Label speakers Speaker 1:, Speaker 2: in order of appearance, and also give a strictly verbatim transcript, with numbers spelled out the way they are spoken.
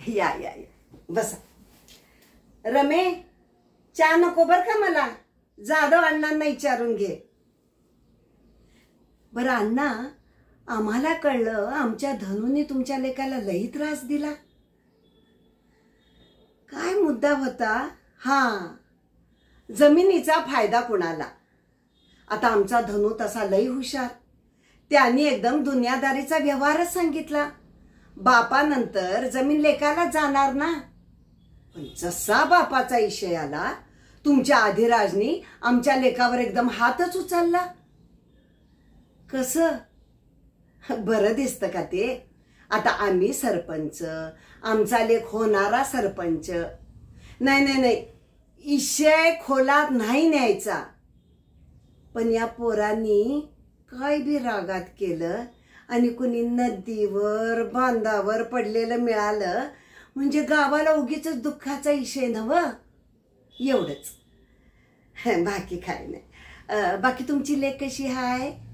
Speaker 1: या या या बसा. रमे, चहा नको बर का मला, जाधव अण्णांना विचारून घे. बरं अण्णा, आम्हाला कळलं आमच्या धनूने तुमच्या लेकाला लई त्रास दिला. काय मुद्दा होता? हा, जमिनीचा फायदा कुणाला. आता आमचा धनू तसा लई हुशार, त्यांनी एकदम दुनियादारीचा व्यवहारच सांगितला. बापानंतर जमीन लेकाला जाणार ना. पण जसा बापाचा विषय आला, तुमच्या अधिराजनी आमच्या लेकावर एकदम हातच उचलला. कसं बरं दिसतं का ते? आता आम्ही सरपंच, आमचा लेक होणारा सरपंच. नाही नाही नाही, विषय खोलात नाही न्यायचा. पण या पोरांनी काय बी रागात केलं आणि कुणी नदीवर बांधावर पडलेलं मिळालं म्हणजे गावाला उगीच दुःखाचा विषय नव. एवढंच, बाकी काय नाही. बाकी तुमची लेक कशी हाय?